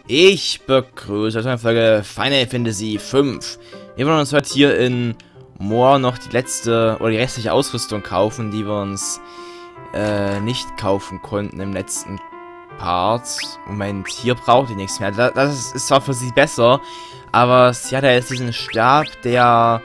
Ich begrüße euch eine Folge Final Fantasy V. Wir wollen uns heute hier in Moor noch die letzte oder die restliche Ausrüstung kaufen, die wir uns nicht kaufen konnten im letzten Part. Moment, hier braucht ihr nichts mehr. Das ist zwar für sie besser, aber sie hat ja jetzt diesen Stab, der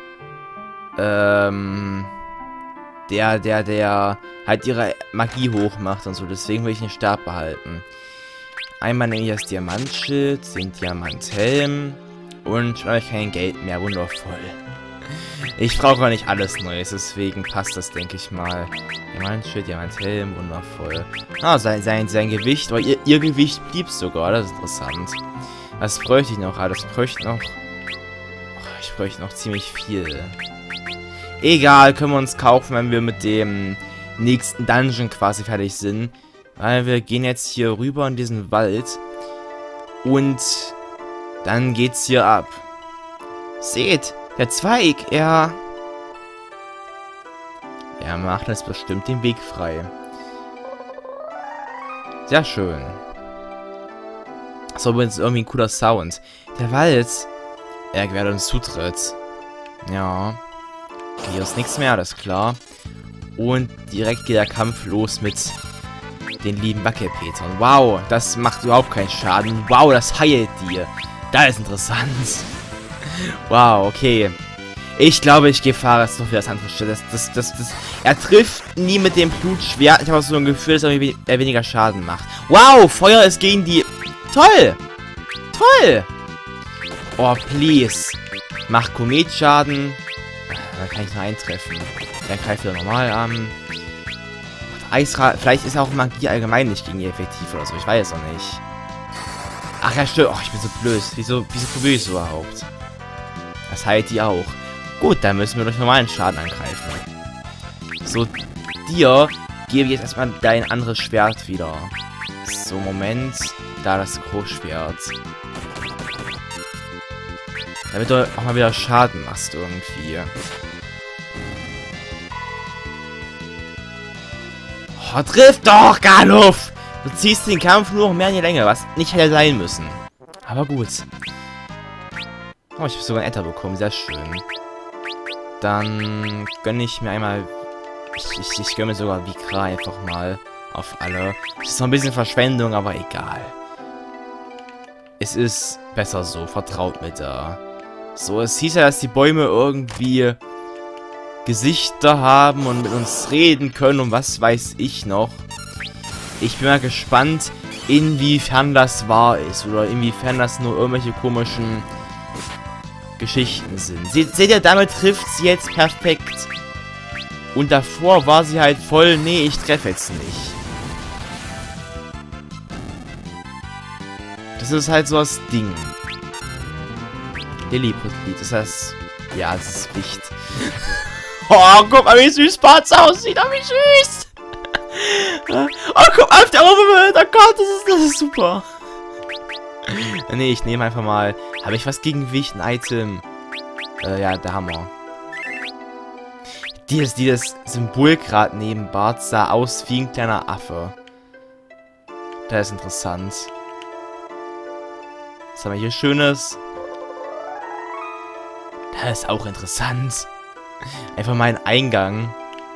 halt ihre Magie hochmacht und so. Deswegen will ich den Stab behalten. Einmal nehme ich das Diamantschild, den Diamanthelm und schon habe ich kein Geld mehr. Wundervoll. Ich brauche gar nicht alles Neues, deswegen passt das, denke ich mal. Diamantschild, Diamanthelm, wundervoll. Ah, sein Gewicht, oder ihr Gewicht blieb sogar, das ist interessant. Was bräuchte ich noch? Das bräuchte noch... Oh, ich bräuchte noch ziemlich viel. Egal, können wir uns kaufen, wenn wir mit dem nächsten Dungeon quasi fertig sind. Weil wir gehen jetzt hier rüber in diesen Wald. Und dann geht's hier ab. Seht, der Zweig, er macht jetzt bestimmt den Weg frei. Sehr schön. Das war übrigens irgendwie ein cooler Sound. Der Wald, er gewährt uns Zutritt. Ja. Okay, hier ist nichts mehr, das ist klar. Und direkt geht der Kampf los mit den lieben Wackelpetern. Wow, das macht überhaupt keinen Schaden. Wow, das heilt dir. Das ist interessant. Wow, okay. Ich glaube, ich fahre jetzt noch wieder das andere Stelle. Er trifft nie mit dem Blutschwert. Ich habe so ein Gefühl, dass er weniger Schaden macht. Wow, Feuer ist gegen die... Toll! Toll! Oh, please. Macht Kometschaden. Dann kann ich noch eintreffen. Dann greift er normal an. Eisrad, vielleicht ist auch Magie allgemein nicht gegen die effektiv oder so. Ich weiß es noch nicht. Ach ja, stimmt. Oh, ich bin so blöd. Wieso probiere ich so überhaupt? Das heilt die auch. Gut, dann müssen wir durch normalen Schaden angreifen. So, dir gebe ich jetzt erstmal dein anderes Schwert wieder. So, Moment. Da das Großschwert. Damit du auch mal wieder Schaden machst irgendwie. Oh, trifft doch, Galuf! Du ziehst den Kampf nur noch mehr in die Länge, was nicht hätte sein müssen. Aber gut. Oh, ich habe sogar ein Ether bekommen, sehr schön. Dann gönne ich mir einmal... Ich gönne mir sogar Vikra einfach mal auf alle. Das ist noch ein bisschen Verschwendung, aber egal. Es ist besser so, vertraut mir da. So, es hieß ja, dass die Bäume irgendwie Gesichter haben und mit uns reden können und was weiß ich noch. Ich bin mal gespannt, inwiefern das wahr ist oder inwiefern das nur irgendwelche komischen Geschichten sind. Seht ihr, damit trifft sie jetzt perfekt. Und davor war sie halt voll, nee, ich treffe jetzt nicht. Das ist halt so das Ding. Lilliput-Lied, ist das... Ja, das ist Licht. Oh, guck mal, wie süß Bart's aussieht. Oh, wie süß. Oh, guck mal, auf der Overworld. Oh Gott, das ist super. Nee, ich nehme einfach mal... Habe ich was gegen Gewicht? Ein Item? Ja, der Hammer. Dieses Symbol gerade neben Bart sah aus wie ein kleiner Affe. Das ist interessant. Was haben wir hier Schönes? Das ist auch interessant. Einfach mal ein Eingang.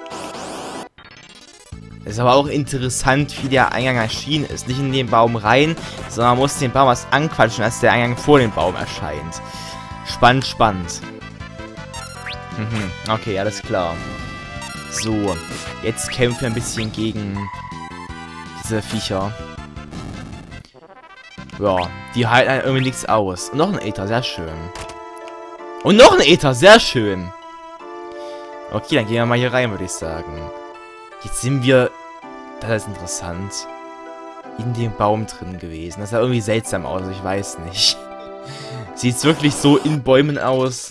Es ist aber auch interessant, wie der Eingang erschienen ist. Nicht in den Baum rein, sondern man muss den Baum was anquatschen, als der Eingang vor dem Baum erscheint. Spannend, spannend. Okay, alles klar. So, jetzt kämpfen wir ein bisschen gegen diese Viecher. Ja, die halten irgendwie nichts aus. Und noch ein Äther, sehr schön. Und noch ein Äther, sehr schön. Okay, dann gehen wir mal hier rein, würde ich sagen. Jetzt sind wir... Das ist interessant. In dem Baum drin gewesen. Das sah irgendwie seltsam aus, ich weiß nicht. Sieht es wirklich so in Bäumen aus?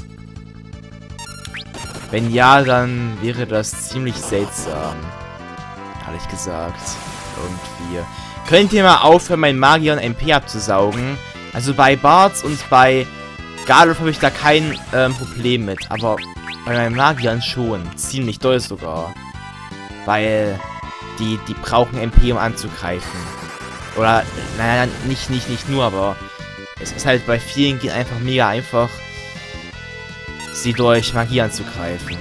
Wenn ja, dann wäre das ziemlich seltsam. Ehrlich gesagt. Irgendwie. Könnt ihr mal aufhören, meinen Magier und MP abzusaugen? Also bei Bart's und bei Galuf habe ich da kein Problem mit. Aber bei meinen Magiern schon. Ziemlich doll sogar. Weil die brauchen MP, um anzugreifen. Oder, naja, nicht nur, aber es ist halt bei vielen geht einfach mega einfach, sie durch Magie anzugreifen.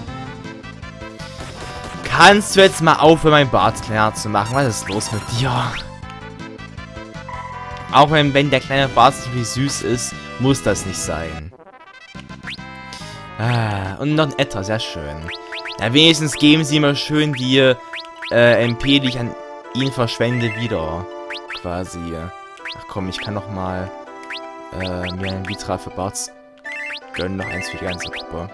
Kannst du jetzt mal aufhören, meinen Bart kleiner zu machen? Was ist los mit dir? Auch wenn der kleine Bart wie süß ist, muss das nicht sein. Ah, und noch ein Äther, sehr schön. Ja, wenigstens geben sie mir schön die MP, die ich an ihn verschwende, wieder. Quasi. Ach komm, ich kann noch mal mir ein Vitra für Barts gönnen. Noch eins für die ganze Gruppe.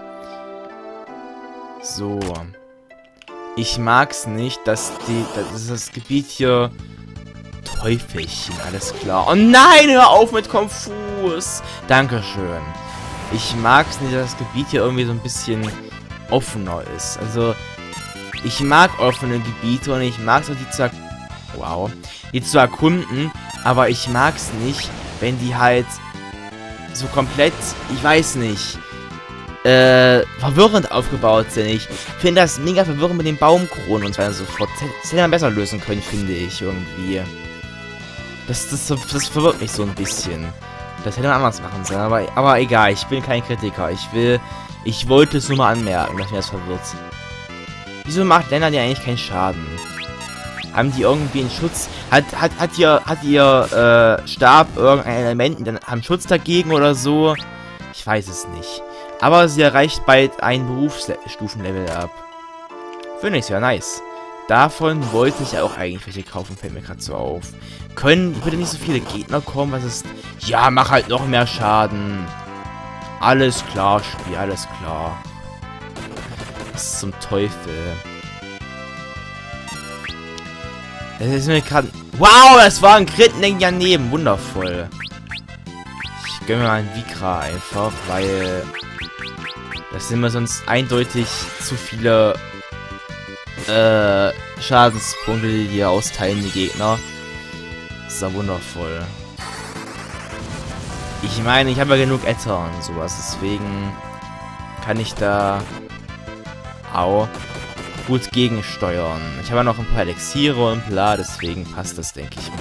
So. Ich mag's nicht, dass das Gebiet hier... Teufelchen, alles klar. Oh nein, hör auf mit Konfus. Dankeschön. Ich mag's nicht, dass das Gebiet hier irgendwie so ein bisschen offener ist. Also, ich mag offene Gebiete und ich mag es auch die zu erkunden, aber ich mag's nicht, wenn die halt so komplett, ich weiß nicht, verwirrend aufgebaut sind. Ich finde das mega verwirrend mit den Baumkronen und so weiter und so fort. Das hätte man besser lösen können, finde ich, irgendwie. Das verwirrt mich so ein bisschen. Das hätte man anders machen sollen, aber egal, ich bin kein Kritiker. Ich wollte es nur mal anmerken, dass mir das verwirrt. Wieso macht Lennart ja eigentlich keinen Schaden? Haben die irgendwie einen Schutz? Hat ihr Stab irgendein Element, dann haben Schutz dagegen oder so? Ich weiß es nicht. Aber sie erreicht bald ein Berufsstufenlevel ab. Finde ich ja nice. Davon wollte ich auch eigentlich welche kaufen, fällt mir gerade so auf. Können bitte nicht so viele Gegner kommen? Was ist... Ja, mach halt noch mehr Schaden. Alles klar, Spiel, alles klar. Was ist zum Teufel? Das ist mir gerade... Wow, das war ein Crit-Ding daneben. Wundervoll. Ich gönne mir mal ein Vikra einfach, weil... Das sind mir sonst eindeutig zu viele... Schadenspunkte, die hier austeilen, die Gegner. Das ist ja wundervoll. Ich meine, ich habe ja genug Äther und sowas, deswegen kann ich da auch gut gegensteuern. Ich habe ja noch ein paar Elixiere und bla, deswegen passt das, denke ich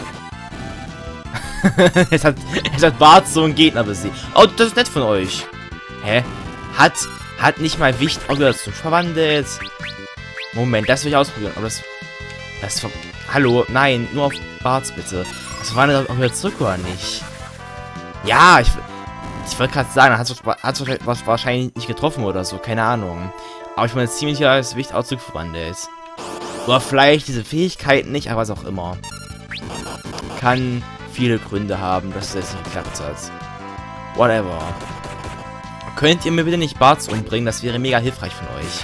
mal. Jetzt hat Bart so einen Gegner besiegt. Oh, das ist nett von euch. Hä? Hat nicht mal Wicht auch wieder zu verwandelt. Moment, das will ich ausprobieren. Aber das hallo, nein, nur auf Barts bitte. Das war auch wieder zurück, oder nicht? Ja, ich wollte gerade sagen, hat es wahrscheinlich nicht getroffen oder so, keine Ahnung. Aber ich meine ziemlich sicher, das Wicht auch zurückverwandelt. Oder vielleicht diese Fähigkeiten nicht, aber was auch immer. Kann viele Gründe haben, dass das nicht geklappt hat. Whatever. Könnt ihr mir bitte nicht Barts umbringen? Das wäre mega hilfreich von euch.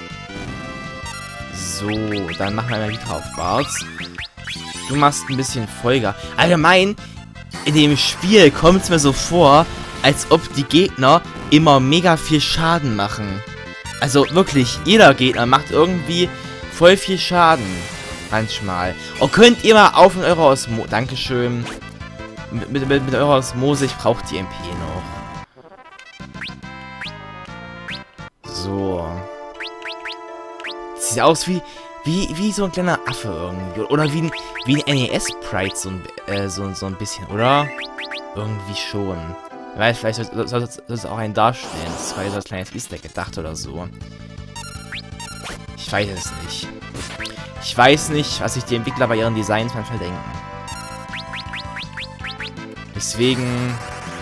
So, dann machen wir mal wieder auf Barts. Du machst ein bisschen Folger. Allgemein, in dem Spiel kommt es mir so vor, als ob die Gegner immer mega viel Schaden machen. Also wirklich, jeder Gegner macht irgendwie voll viel Schaden. Manchmal. Oh, könnt ihr mal auf in eurer Osmose... Dankeschön. Mit eurer Osmose, ich brauche die MP noch. So. Sieht aus wie so ein kleiner Affe irgendwie. Oder wie ein NES-Sprite so ein bisschen, oder? Irgendwie schon. Weil vielleicht soll es auch einen darstellen. Das war ja so ein kleines Easter Egg gedacht oder so. Ich weiß es nicht. Ich weiß nicht, was sich die Entwickler bei ihren Designs manchmal denken. Deswegen...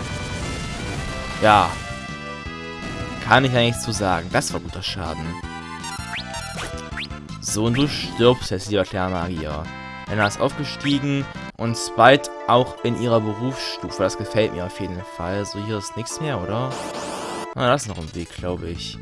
Ja. Kann ich ja nichts zu sagen. Das war guter Schaden. So, und du stirbst jetzt, lieber kleiner Magier. Lena ist aufgestiegen und bald auch in ihrer Berufsstufe. Das gefällt mir auf jeden Fall. So, hier ist nichts mehr, oder? Ah, das ist noch ein Weg, glaube ich.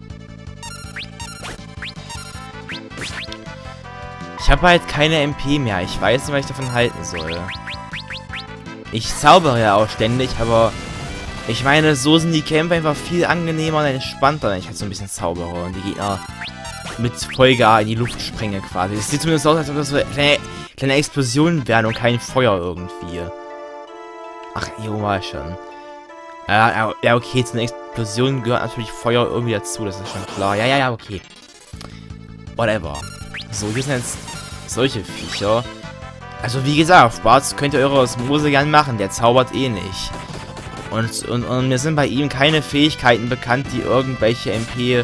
Ich habe halt keine MP mehr. Ich weiß nicht, was ich davon halten soll. Ich zaubere ja auch ständig, aber... Ich meine, so sind die Kämpfe einfach viel angenehmer und entspannter, wenn ich halt so ein bisschen zaubere und die Gegner mit Vollgas in die Luft sprenge quasi. Es sieht zumindest aus, als ob das so kleine Explosionen wären und kein Feuer irgendwie. Ach, jo, war schon. Ja, okay, zu einer Explosion gehört natürlich Feuer irgendwie dazu, das ist schon klar. Ja, okay. Whatever. So, hier sind jetzt solche Viecher. Also wie gesagt, auf Bartz könnt ihr eure Osmose gern machen, der zaubert eh nicht. Und mir sind bei ihm keine Fähigkeiten bekannt, die irgendwelche MP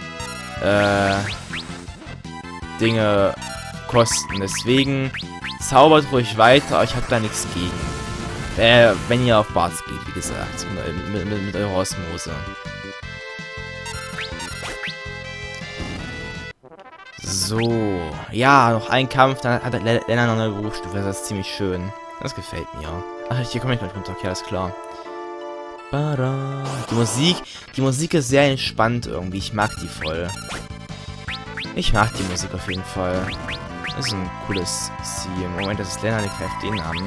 Dinge kosten. Deswegen zaubert ruhig weiter, ich hab da nichts gegen. Wenn ihr auf Bartz geht, wie gesagt, mit eurer Osmose. So, ja, noch ein Kampf, dann hat Lena noch eine Berufsstufe, das ist ziemlich schön. Das gefällt mir. Ach, hier komme ich gleich runter, okay, alles klar. Die Musik ist sehr entspannt irgendwie, ich mag die voll. Ich mag die Musik auf jeden Fall. Das ist ein cooles Ziel. Moment, das ist Lena, die greift den an.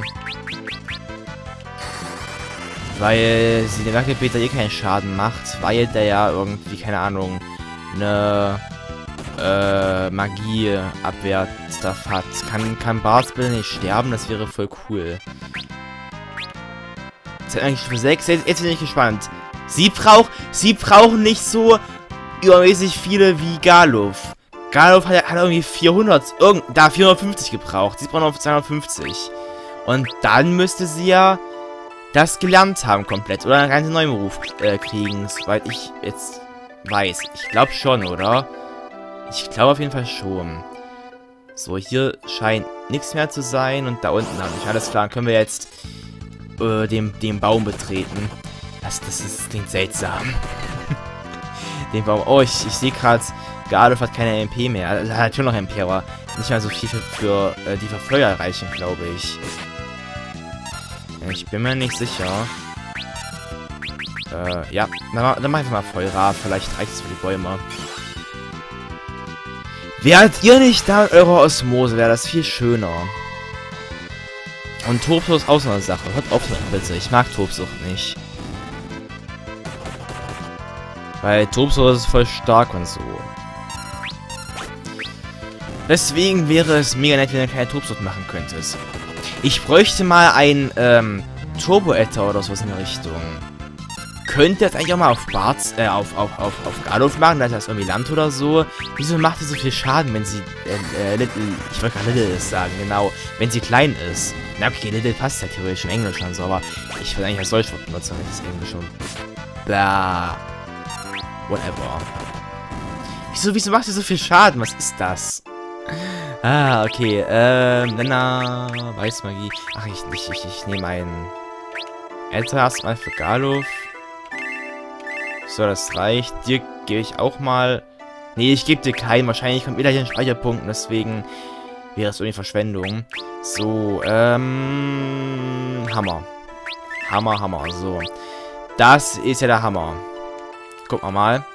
Weil sie dem Wackelpeter eh keinen Schaden macht, weil der ja irgendwie, keine Ahnung, eine Magie-Abwehr-Stuff hat. Kann Bartz bitte nicht sterben? Das wäre voll cool. Jetzt eigentlich Stufe 6. Jetzt bin ich gespannt. Sie brauchen nicht so übermäßig viele wie Galuf. Galuf hat irgendwie 450 gebraucht. Sie brauchen noch 250. Und dann müsste sie ja das gelernt haben komplett. Oder einen ganz neuen Beruf kriegen, soweit ich jetzt weiß. Ich glaube schon, oder? Ich glaube auf jeden Fall schon. So, hier scheint nichts mehr zu sein. Und da unten habe ich. Alles klar, dann können wir jetzt den Baum betreten. Das klingt seltsam. Den Baum. Oh, ich sehe gerade, Galuf hat keine MP mehr. Also, er hat schon noch MP, aber nicht mal so viel für die Verfeuer reichen, glaube ich. Ich bin mir nicht sicher. Ja, dann mach ich mal Feuer. Vielleicht reicht es für die Bäume. Wärt ihr nicht da mit eurer Osmose, wäre das viel schöner. Und Tobsucht ist auch so eine Sache. Hört auf bitte. Ich mag Tobsucht nicht. Weil Tobsucht ist voll stark und so. Deswegen wäre es mega nett, wenn ihr keine Tobsucht machen könntet. Ich bräuchte mal ein Turbo-Etter oder sowas in der Richtung. Könnt ihr das eigentlich auch mal auf Bartz, auf Galuf machen, dass das irgendwie Land oder so? Wieso macht sie so viel Schaden, wenn sie, ich wollte gerade Little sagen, genau, wenn sie klein ist? Na okay, Little passt ja theoretisch im Englisch und so, aber ich will eigentlich als Deutschwort benutzen, wenn ich das Englisch und bla. Whatever. Wieso macht sie so viel Schaden? Was ist das? Ah, okay, Lena, Weißmagie. Ach, ich nehme einen Etter erstmal für Galuf. So, das reicht. Dir gebe ich auch mal... Nee, ich gebe dir keinen. Wahrscheinlich kommt wieder hier ein Speicherpunkt. Deswegen wäre es irgendwie Verschwendung. So, Hammer. Hammer. So. Das ist ja der Hammer. Gucken wir mal.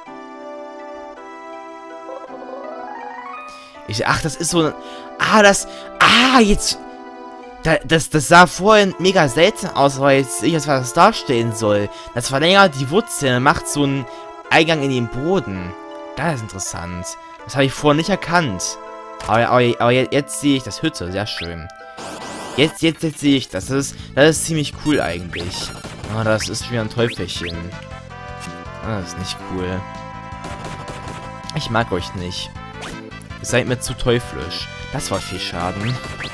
Ach, das ist so ein... jetzt... Das sah vorhin mega seltsam aus, aber jetzt sehe ich, was das darstellen soll. Das verlängert die Wurzeln und macht so einen Eingang in den Boden. Das ist interessant. Das habe ich vorher nicht erkannt. Aber jetzt sehe ich das Hütte. Sehr schön. Jetzt sehe ich das. Das ist ziemlich cool eigentlich. Ah, das ist wieder ein Teufelchen. Ah, das ist nicht cool. Ich mag euch nicht. Ihr seid mir zu teuflisch. Das war viel Schaden.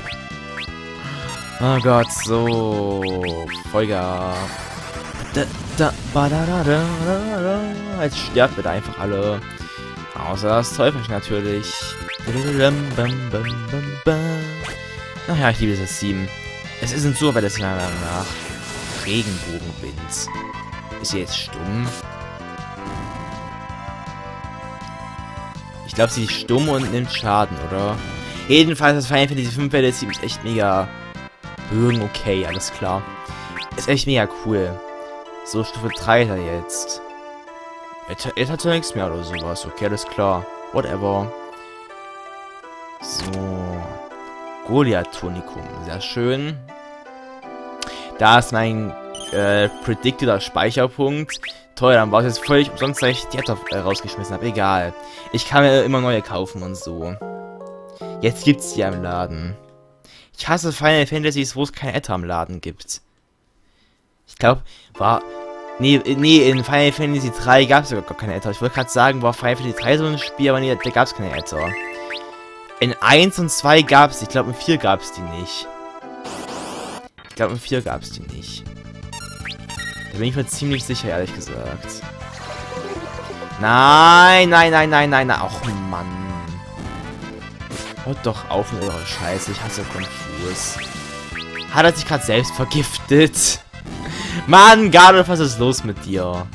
Oh Gott, so. Vollgas. Jetzt sterbt bitte einfach alle. Außer das Teufel natürlich. Ach ja, ich liebe dieses Team. Es ist ein super, das nach Regenbogenwind. Ist sie jetzt stumm? Ich glaube, sie ist stumm und nimmt Schaden, oder? Jedenfalls, das Final Fantasy 5 Welle ist echt mega... Bögen, okay, alles klar. Ist echt mega cool. So, Stufe 3 ist er jetzt. Jetzt hat er nichts mehr oder sowas. Okay, alles klar. Whatever. So. Goliath-Tonikum. Sehr schön. Da ist mein predicted Speicherpunkt. Toll, dann war es jetzt völlig umsonst, dass ich die App rausgeschmissen habe. Egal. Ich kann mir immer neue kaufen und so. Jetzt gibt's die im Laden. Ich hasse Final Fantasies, wo es kein Etter im Laden gibt. Ich glaube, nee, in Final Fantasy 3 gab es sogar gar keine Etter. Ich wollte gerade sagen, war Final Fantasy 3 so ein Spiel, aber nee, da gab es keine Etter. In 1 und 2 gab es, ich glaube in 4 gab es die nicht. Ich glaube in 4 gab es die nicht. Da bin ich mir ziemlich sicher, ehrlich gesagt. Nein, nein, nein, nein, nein, nein. Och, Mann. Hört doch auf mit eurer Scheiße. Ich hasse Konfus. Hat er sich gerade selbst vergiftet? Mann, Gandalf, was ist los mit dir?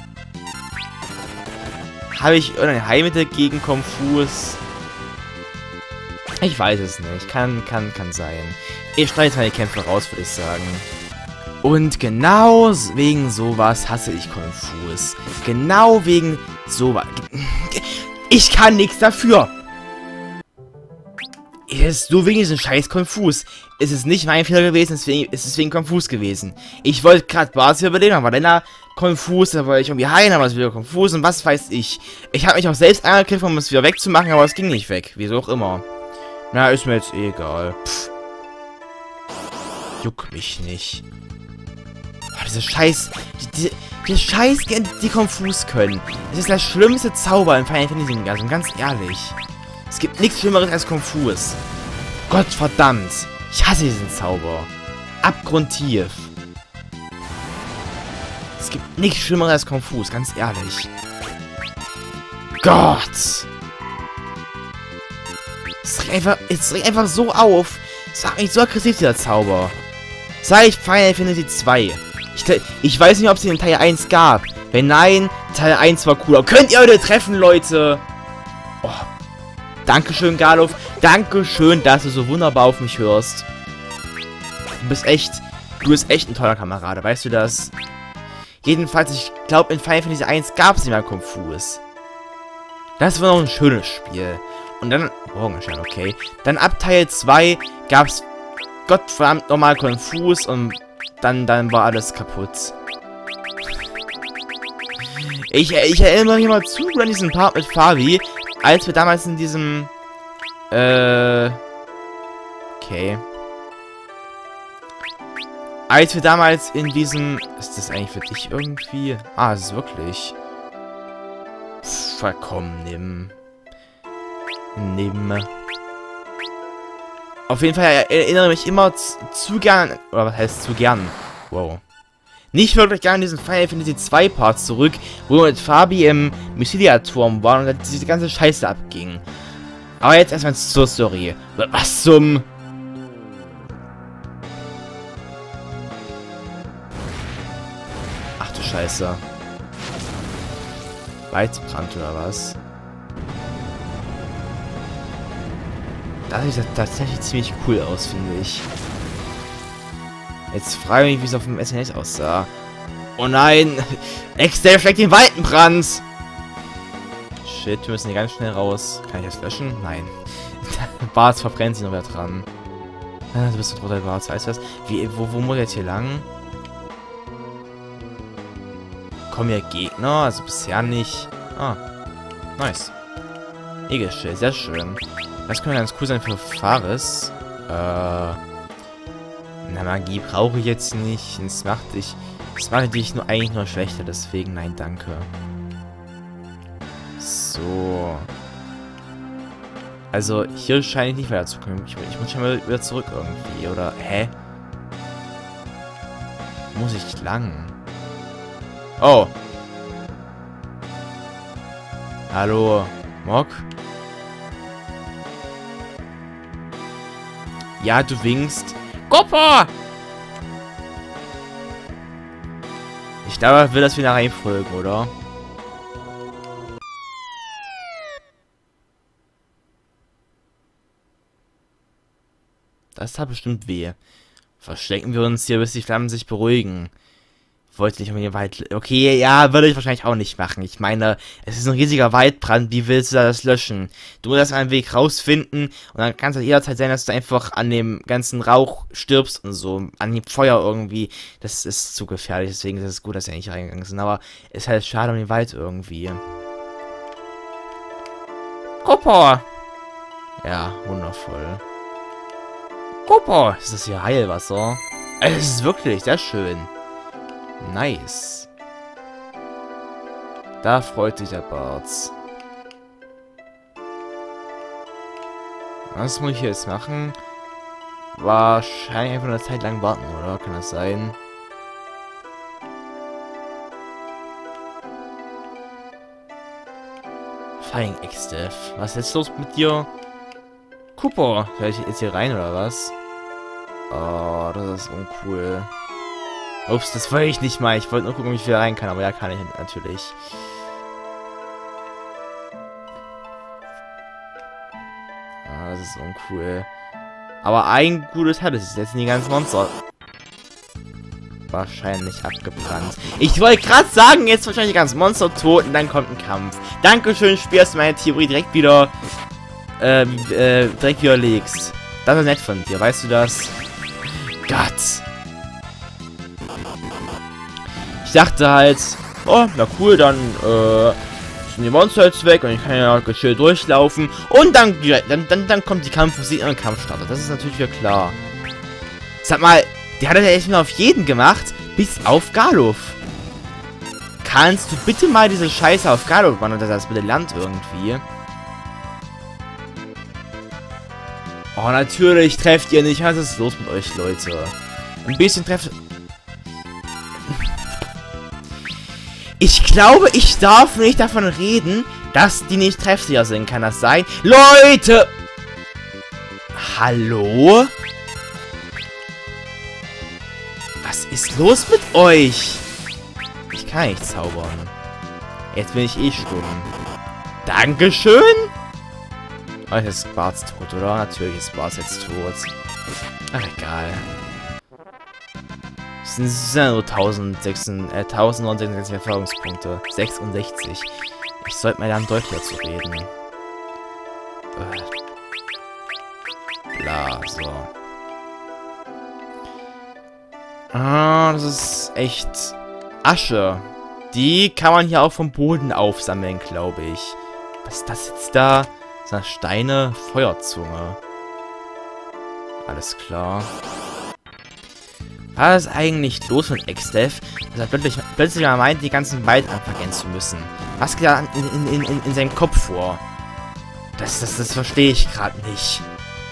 Habe ich irgendein Heilmittel gegen Konfus? Ich weiß es nicht. Kann sein. Ich schneide jetzt meine Kämpfe raus, würde ich sagen. Und genau wegen sowas hasse ich Konfus. Genau wegen sowas. Ich kann nichts dafür. Es ist nur wegen diesem scheiß Konfus. Es ist nicht mein Fehler gewesen, deswegen ist es wegen Konfus gewesen. Ich wollte gerade Basis überleben, aber dann Konfus, da wollte ich irgendwie heilen, aber es ist wieder Konfus und was weiß ich. Ich habe mich auch selbst angegriffen, um es wieder wegzumachen, aber es ging nicht weg. Wieso auch immer. Na, ist mir jetzt egal. Pff. Juckt mich nicht. Oh, diese Scheiß... Die Scheiß, die Konfus können. Das ist der schlimmste Zauber in Final Fantasy Universum, ganz ehrlich. Es gibt nichts Schlimmeres als Konfus. Gott verdammt. Ich hasse diesen Zauber. Abgrundtief. Es gibt nichts Schlimmeres als Konfus, ganz ehrlich. Gott. Es regt einfach so auf. Es macht mich so aggressiv, dieser Zauber. Sag ich Final Fantasy 2. Ich weiß nicht, ob es den in Teil 1 gab. Wenn nein, Teil 1 war cooler. Könnt ihr heute treffen, Leute? Oh. Dankeschön, Gandalf. Dankeschön, dass du so wunderbar auf mich hörst. Du bist echt ein toller Kamerade, weißt du das? Jedenfalls, ich glaube, in Final Fantasy 1 gab es nicht mehr Konfus. Das war noch ein schönes Spiel. Und dann, Morgenschein, okay. Dann ab Teil 2 gab es Gottverdammt nochmal Konfus und dann war alles kaputt. Ich erinnere mich mal zu an diesen Part mit Fabi, als wir damals in diesem, okay. Als wir damals in diesem, ist das eigentlich für dich irgendwie? Ah, es ist wirklich. Vollkommen nimm. Auf jeden Fall erinnere mich immer zu gern, oder was heißt zu gern? Wow. Nicht wirklich gerne an diesen Final Fantasy 2 Part zurück, wo wir mit Fabi im Mysilia-Turm waren und diese ganze Scheiße abging. Aber jetzt erstmal zur Story. Was zum... Ach du Scheiße. Weizbrand oder was? Das sieht tatsächlich ziemlich cool aus, finde ich. Jetzt frage ich mich, wie es auf dem SNS aussah. Oh nein! Excel schlägt den Waldenbrand! Shit, wir müssen hier ganz schnell raus. Kann ich das löschen? Nein. Bart verbrennt sich noch wieder dran. Du bist doch der Bart, heißt das? Wo muss ich jetzt hier lang? Kommen hier Gegner? Also bisher nicht. Ah. Nice. Egelschild, sehr schön. Das könnte ganz cool sein für Faris. Na, Magie brauche ich jetzt nicht. Das macht dich eigentlich nur schlechter. Deswegen, nein, danke. So. Also, hier scheine ich nicht weiterzukommen. Ich muss schon mal wieder zurück irgendwie. Oder, hä? Muss ich lang? Oh. Hallo, Mok? Ja, du winkst. Goppa! Ich glaube, will das wieder reinfolgen, oder? Das tat bestimmt weh. Verstecken wir uns hier, bis die Flammen sich beruhigen. Wollte nicht unbedingt Wald... Okay, ja, würde ich wahrscheinlich auch nicht machen. Ich meine, es ist ein riesiger Waldbrand. Wie willst du das löschen? Du musst erst einen Weg rausfinden. Und dann kann es halt jederzeit sein, dass du einfach an dem ganzen Rauch stirbst und so. An dem Feuer irgendwie. Das ist zu gefährlich. Deswegen ist es gut, dass wir nicht reingegangen sind. Aber es ist halt schade um den Wald irgendwie. Kopper! Ja, wundervoll. Kopper! Ist das hier Heilwasser? Es ist wirklich sehr schön. Nice. Da freut sich der Barts. Was muss ich jetzt machen? Wahrscheinlich einfach eine Zeit lang warten, oder? Kann das sein? Flying X-Dev. Was ist jetzt los mit dir? Cooper. Soll ich jetzt hier rein, oder was? Oh, das ist uncool. Ups, das wollte ich nicht mal. Ich wollte nur gucken, ob ich wieder rein kann, aber ja, kann ich natürlich. Ah, das ist uncool. Aber ein gutes hat es. Jetzt sind die ganzen Monster wahrscheinlich abgebrannt. Ich wollte gerade sagen, jetzt wahrscheinlich die ganzen Monster tot und dann kommt ein Kampf. Dankeschön, Spiel, dass du meine Theorie direkt wieder legst. Das ist nett von dir, weißt du das? Gott. Ich dachte halt, oh, na cool, dann sind die Monster jetzt weg und ich kann ja schön durchlaufen. Und dann kommt die Kampfmusik und ein Kampf startet. Das ist natürlich wieder klar. Sag mal, die hat er ja echt nur auf jeden gemacht, bis auf Galuf. Kannst du bitte mal diese Scheiße auf Galuf machen, dass er das bitte lernt irgendwie? Oh, natürlich trefft ihr nicht. Was ist los mit euch, Leute? Ein bisschen trefft... Ich glaube, ich darf nicht davon reden, dass die nicht treffsicher sind. Kann das sein? Leute! Hallo? Was ist los mit euch? Ich kann nicht zaubern. Jetzt bin ich eh stumm. Dankeschön? Oh, jetzt ist Barts tot, oder? Natürlich ist Barts jetzt tot. Ach, egal. Es sind nur 1066 Erfahrungspunkte. 66. Ich sollte mal lernen, deutlicher zu reden. Bla, so. Ah, das ist echt Asche. Die kann man hier auch vom Boden aufsammeln, glaube ich. Was ist das jetzt da? Das sind Steine, Feuerzunge. Alles klar. Was ist eigentlich los mit X-Dev, dass er plötzlich mal meint, die ganzen Wald anfangen zu müssen? Was geht da in seinem Kopf vor? Das verstehe ich gerade nicht.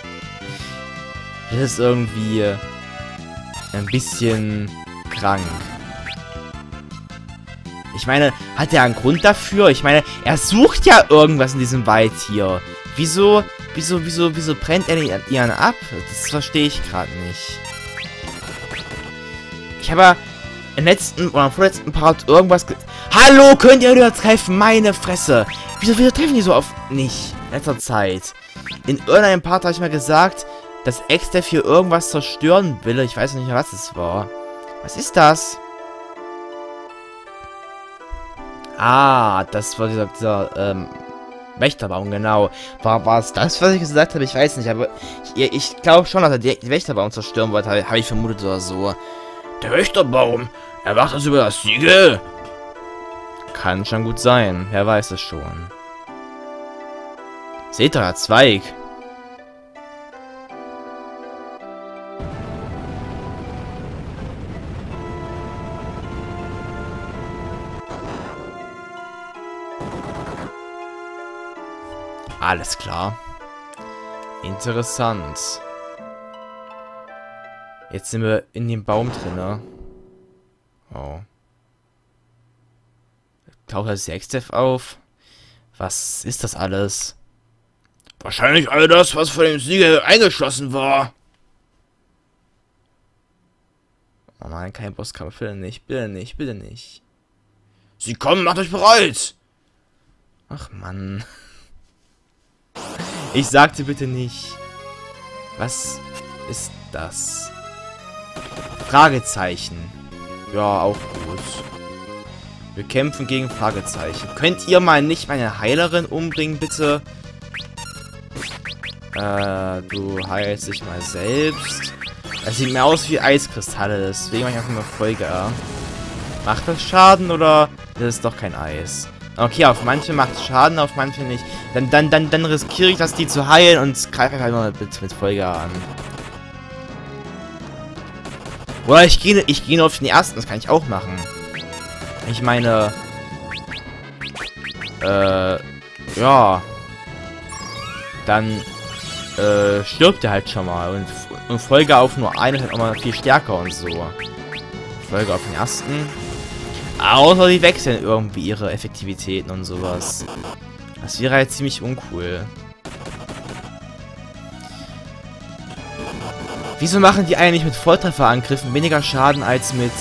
Das ist irgendwie ein bisschen krank. Ich meine, hat er einen Grund dafür? Ich meine, er sucht ja irgendwas in diesem Wald hier. Wieso brennt er ihren ab? Das verstehe ich gerade nicht. Ich habe im letzten oder im vorletzten Part irgendwas Hallo, könnt ihr wieder treffen? Meine Fresse. Wieso treffen die so oft nicht? In letzter Zeit. In irgendeinem Part habe ich mal gesagt, dass X-Dev hier irgendwas zerstören will. Ich weiß nicht mehr, was es war. Was ist das? Ah, das war dieser Wächterbaum, genau. War es das, was ich gesagt habe? Ich weiß nicht, aber ich glaube schon, dass er den Wächterbaum zerstören wollte, habe ich vermutet oder so. Der Wächterbaum, er wacht das über das Siegel. Kann schon gut sein, wer weiß es schon. Seht ihr, Zweig. Alles klar. Interessant. Jetzt sind wir in dem Baum drin. Oh. Taucht das X-Dev auf? Was ist das alles? Wahrscheinlich all das, was vor dem Siegel eingeschlossen war. Oh nein, kein Bosskampf. Bitte nicht, bitte nicht, bitte nicht. Sie kommen, macht euch bereit! Ach Mann. Ich sagte bitte nicht. Was ist das? Fragezeichen. Ja, auch gut. Wir kämpfen gegen Fragezeichen. Könnt ihr mal nicht meine Heilerin umbringen, bitte? Du heilst dich mal selbst. Das sieht mir aus wie Eiskristalle, deswegen mache ich einfach mal Folge. Macht das Schaden oder ist es doch kein Eis? Okay, auf manche macht es Schaden, auf manche nicht. Dann riskiere ich das, die zu heilen und greife halt mal mit Folge an. Oder ich gehe nur auf den ersten, das kann ich auch machen. Ich meine, ja. Dann, stirbt er halt schon mal. Und Folge auf nur einen ist halt auch mal viel stärker und so. Folge auf den ersten. Außer die wechseln irgendwie ihre Effektivitäten und sowas. Das wäre halt ziemlich uncool. Wieso machen die eigentlich mit Volltrefferangriffen weniger Schaden als mit...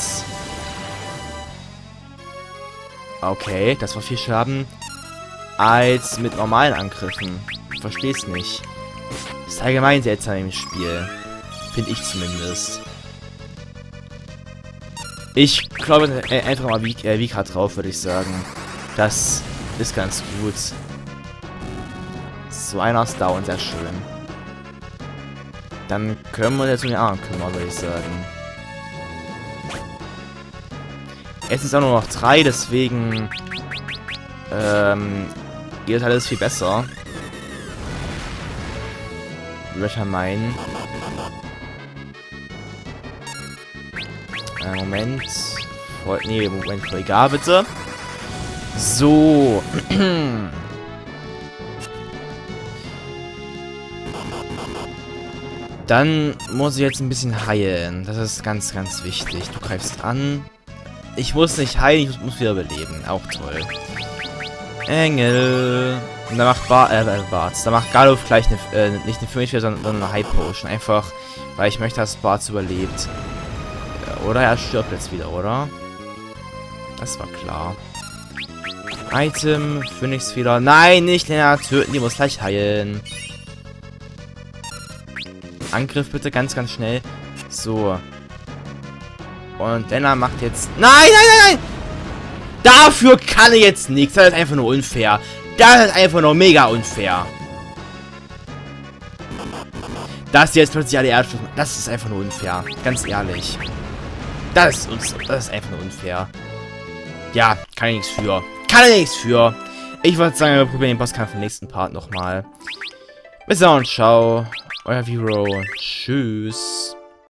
Okay, das war viel Schaden. Als mit normalen Angriffen. Ich versteh's nicht. Das ist allgemein seltsam im Spiel. Finde ich zumindest. Ich glaube einfach mal Vika drauf, würde ich sagen. Das ist ganz gut. So, einer ist down, sehr schön. Dann können wir uns jetzt um die anderen kümmern, würde ich sagen. Jetzt ist auch nur noch 3, deswegen geht alles viel besser. Würde ich mal meinen. Moment. Moment, egal, bitte. So. Dann muss ich jetzt ein bisschen heilen. Das ist ganz, ganz wichtig. Du greifst an. Ich muss nicht heilen, ich muss wieder beleben. Auch toll. Engel. Und da macht Bartz. Da macht Garlow gleich eine, nicht eine Fünfe, sondern eine High Potion. Einfach, weil ich möchte, dass Bartz überlebt. Oder er stirbt jetzt wieder, oder? Das war klar. Item, Phoenix wieder. Nein, nicht länger töten, die muss gleich heilen. Angriff bitte, ganz, ganz schnell. So. Und Denner macht jetzt... Nein, nein, nein, nein! Dafür kann er jetzt nichts. Das ist einfach nur unfair. Das ist einfach nur mega unfair. Dass jetzt plötzlich alle Erdschutz... Das ist einfach nur unfair. Ganz ehrlich. Das ist einfach nur unfair. Ja, kann ich nichts für. Kann ich nichts für. Ich würde sagen, wir probieren den Bosskampf im nächsten Part nochmal. Bis dann und ciao. Euer Vero. Tschüss.